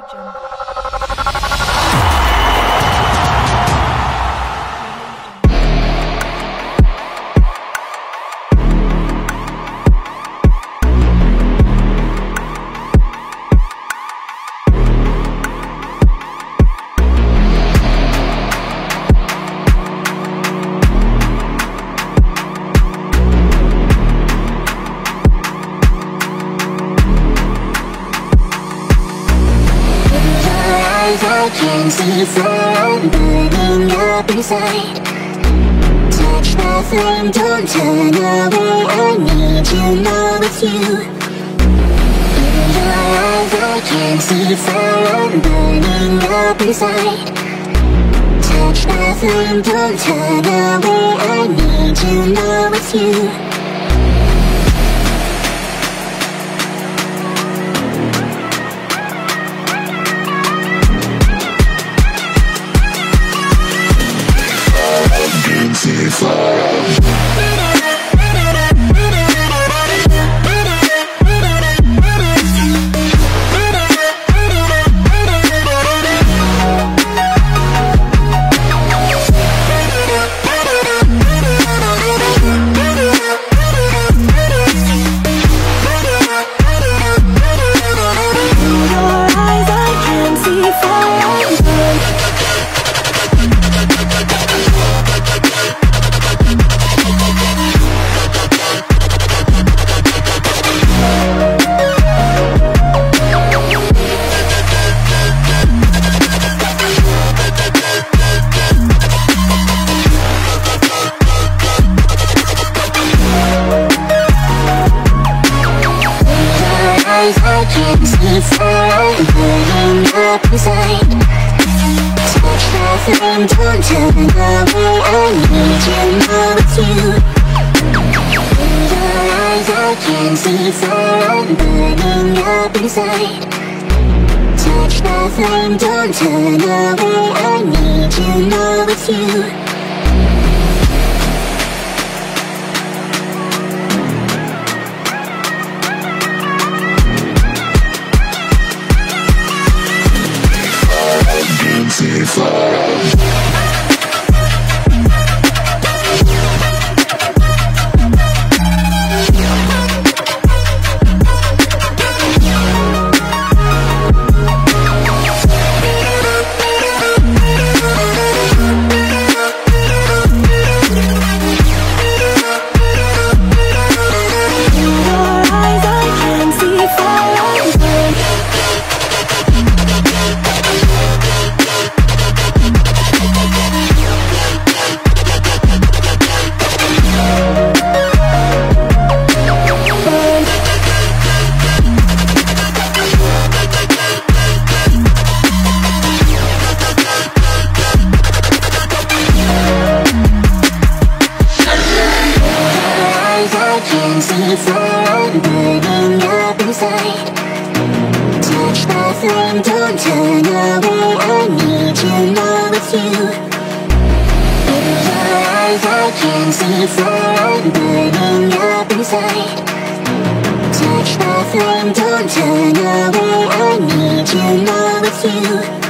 I can see fire burning up inside. Touch the flame, don't turn away, I need you, know it's you. In your eyes I can see fire burning up inside. Touch the flame, don't turn away, I need you, know it's you. See fire. I can see fire burning up inside. Touch the flame, don't turn away, I need you, know it's you. In your eyes I can see fire burning up inside. Touch the flame, don't turn away, I need you, know it's you. See fire. See fire burning up inside. Touch the flame, don't turn away, I need you, know it's you. In your eyes I can see fire burning up inside. Touch the flame, don't turn away, I need you, know it's you.